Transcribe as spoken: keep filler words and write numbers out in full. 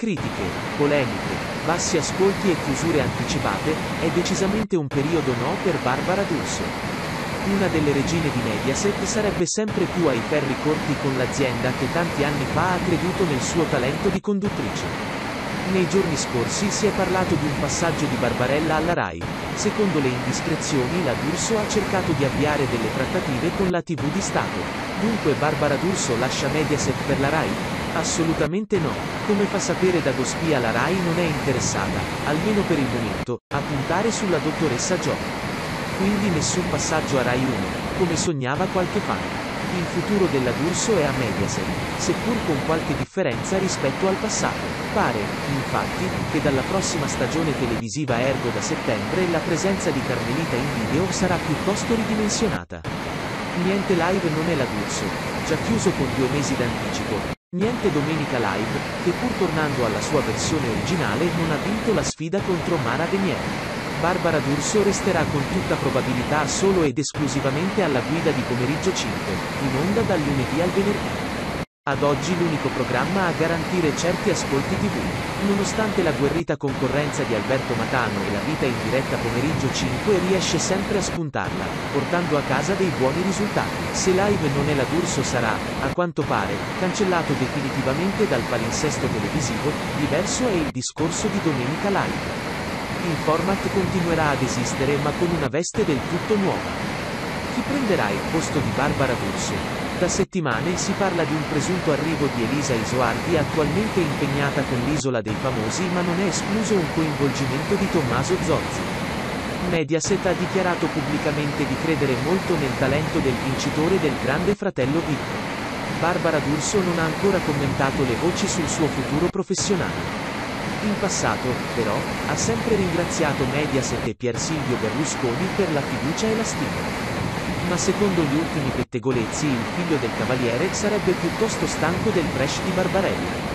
Critiche, polemiche, bassi ascolti e chiusure anticipate, è decisamente un periodo no per Barbara D'Urso. Una delle regine di Mediaset sarebbe sempre più ai ferri corti con l'azienda che tanti anni fa ha creduto nel suo talento di conduttrice. Nei giorni scorsi si è parlato di un passaggio di Barbarella alla Rai. Secondo le indiscrezioni la D'Urso ha cercato di avviare delle trattative con la tivù di Stato. Dunque Barbara D'Urso lascia Mediaset per la Rai? Assolutamente no. Come fa sapere Dagospia la Rai non è interessata, almeno per il momento, a puntare sulla dottoressa Jo. Quindi nessun passaggio a Rai uno, come sognava qualche fan. Il futuro della D'Urso è a Mediaset, seppur con qualche differenza rispetto al passato. Pare, infatti, che dalla prossima stagione televisiva ergo da settembre la presenza di Carmelita in video sarà piuttosto ridimensionata. Niente live non è la D'Urso, già chiuso con due mesi d'anticipo. Niente Domenica Live, che pur tornando alla sua versione originale non ha vinto la sfida contro Mara Venier. Barbara D'Urso resterà con tutta probabilità solo ed esclusivamente alla guida di Pomeriggio cinque, in onda dal lunedì al venerdì. Ad oggi l'unico programma a garantire certi ascolti tivù. Nonostante l'agguerrita concorrenza di Alberto Matano e la vita in diretta Pomeriggio cinque riesce sempre a spuntarla, portando a casa dei buoni risultati. Se live non è la D'Urso sarà, a quanto pare, cancellato definitivamente dal palinsesto televisivo. Diverso è il discorso di Domenica Live. Il format continuerà ad esistere ma con una veste del tutto nuova. Chi prenderà il posto di Barbara D'Urso? Da settimane si parla di un presunto arrivo di Elisa Isoardi, attualmente impegnata con l'Isola dei Famosi, ma non è escluso un coinvolgimento di Tommaso Zorzi. Mediaset ha dichiarato pubblicamente di credere molto nel talento del vincitore del Grande Fratello V I P. Barbara D'Urso non ha ancora commentato le voci sul suo futuro professionale. In passato, però, ha sempre ringraziato Mediaset e Pier Silvio Berlusconi per la fiducia e la stima. Ma secondo gli ultimi pettegolezzi il figlio del Cavaliere sarebbe piuttosto stanco del trash di Barbarella.